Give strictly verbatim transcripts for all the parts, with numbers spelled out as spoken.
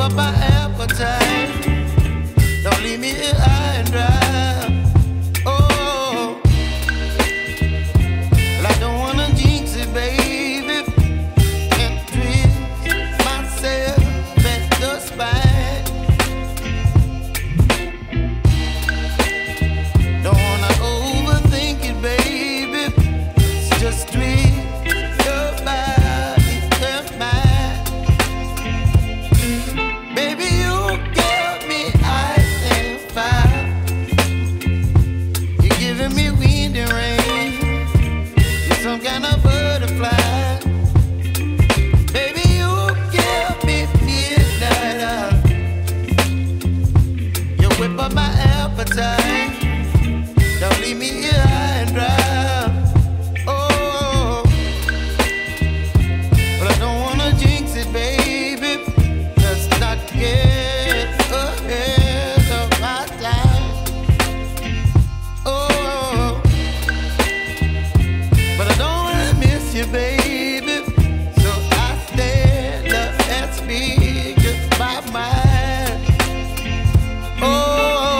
up my appetite. Don't leave me here high and dry. Oh, well, I don't wanna jinx it, baby, and twist myself at the spine. Don't wanna overthink it, baby. It's just twist your body and mine. Baby, you give me ice and fire. You're giving me wind and rain. You're some kind of butterfly. Baby, you give me midnight. You whip up my appetite. Don't leave me here high and dry. Oh, but I don't wanna jinx it, baby. Let's not get ahead of my time. Oh, but I don't wanna miss you, baby. So I stand up and speak my mind. Oh.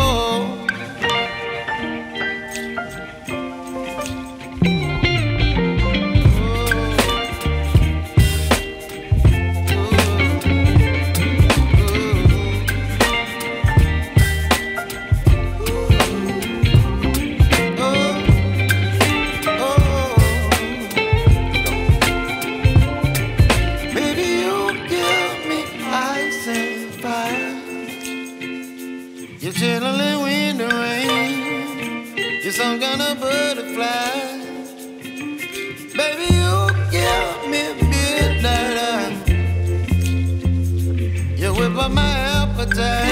You're chilling wind and rain. You're some kind of butterfly. Baby, you give me midnight. You whip up my appetite.